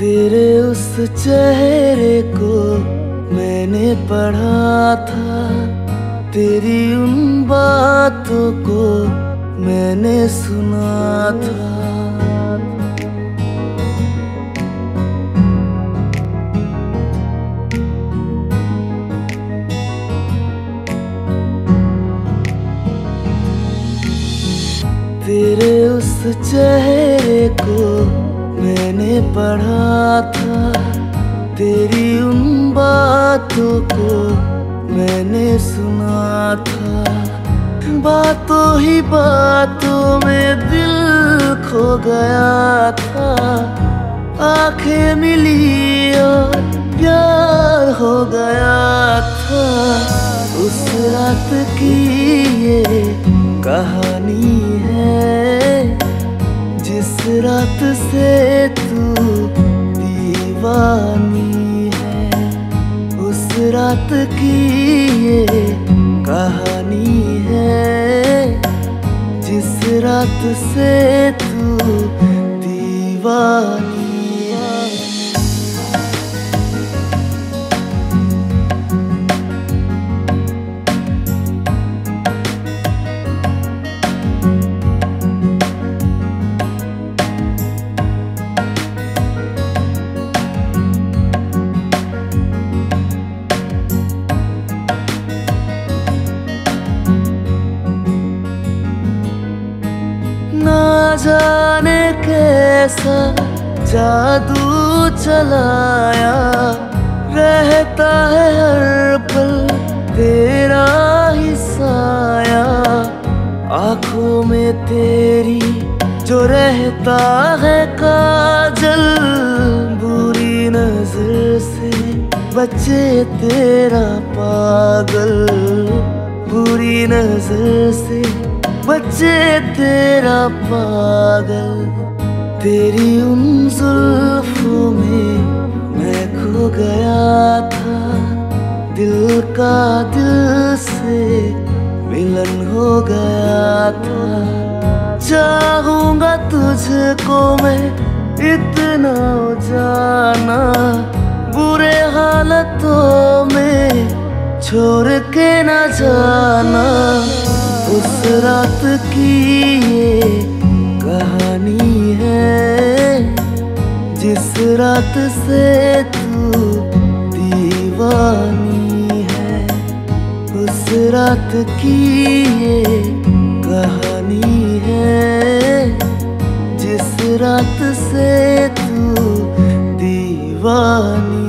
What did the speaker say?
तेरे उस चेहरे को मैंने पढ़ा था, तेरी उन बातों को मैंने सुना था। तेरे उस चेहरे को मैंने पढ़ा था, तेरी उन बातों को मैंने सुना था। बातों ही बातों में दिल खो गया था, आंखें मिली और प्यार हो गया था। उस रात की ये कहानी है, जिस रात से तू दीवानी है। उस रात की ये कहानी है, जिस रात से तू दीवानी है। ना जाने कैसा जादू चलाया, रहता है हर पल तेरा ही साया। आँखों में तेरी जो रहता है काजल, बुरी नजर से बचे तेरा पागल। बुरी नजर से बच्चे तेरा पागल। तेरी उन जुल्फों में मैं खो गया था, दिल का दिल से मिलन हो गया था। चाहूंगा तुझको मैं इतना जाना, बुरे हालतों में छोड़ के न जाना। उस रात की ये कहानी है, जिस रात से तू दीवानी है। उस रात की ये कहानी है, जिस रात से तू दीवानी